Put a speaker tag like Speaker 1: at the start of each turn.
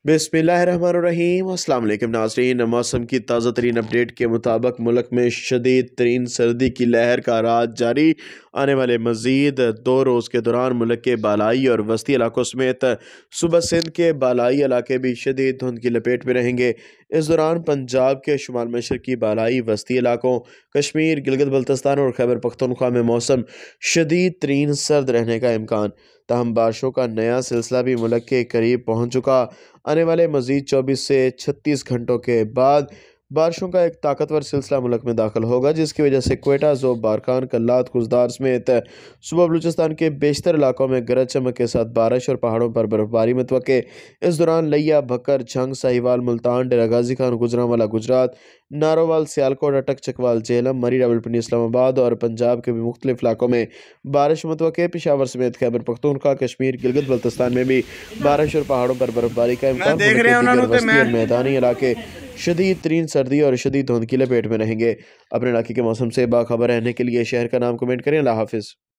Speaker 1: बिस्मिल्लाहिर्रहमानिर्रहीम। अस्सलाम वालेकुम नाज़रीन। मौसम की ताज़ा तरीन अपडेट के मुताबिक मुल्क में शदीद तरीन सर्दी की लहर का राज जारी। आने वाले मज़ीद 2 रोज़ के दौरान मुल्क के बालाई और वस्ती इलाकों समेत सुबह सिंध के बालाई इलाके भी शदीद धुंध की लपेट में रहेंगे। इस दौरान पंजाब के शुमाल मशरकी बालाई वस्ती इलाकों, कश्मीर, गिलगित बल्तिस्तान और खैबर पख्तूनख्वा में मौसम शदीद तरीन सर्द रहने का इम्कान। ताहम बारिशों का नया सिलसिला भी मुल्क के करीब पहुँच चुका। आने वाले मज़ीद 24 से 36 घंटों के बाद बारिशों का एक ताकतवर सिलसिला मुल्क में दाखिल होगा, जिसकी वजह से क्वेटा, ज़ोब, बारकान, कल्लात, कुजदार समेत सुबह बलूचिस्तान के बेशतर इलाकों में गरज चमक के साथ बारिश और पहाड़ों पर बर्फबारी मुतवक्के। इस दौरान लिया, भक्कर, झंग, साहिवाल, मुल्तान, डेरा गाजी खान, गुजरांवाला गुजरात, नारोवाल, सियालकोट, अटक, चकवाल, झेलम, मरी, रावलपिंडी, इस्लामाबाद और पंजाब के भी मुख्तलिफ इलाकों में बारिश मुतवक्के। पेशावर समेत खैबर पख्तूनख्वा, कश्मीर, गिलगित बल्तिस्तान में भी बारिश और पहाड़ों पर बर्फबारी का इम्कान। मुल्क के दीगर वस्ती और मैदानी इलाके शदीद तरीन सर्दी और शदीद धुंध की लपेट में रहेंगे। अपने इलाके के मौसम से बाखबर रहने के लिए शहर का नाम कमेंट करें। अल्लाह हाफिज़।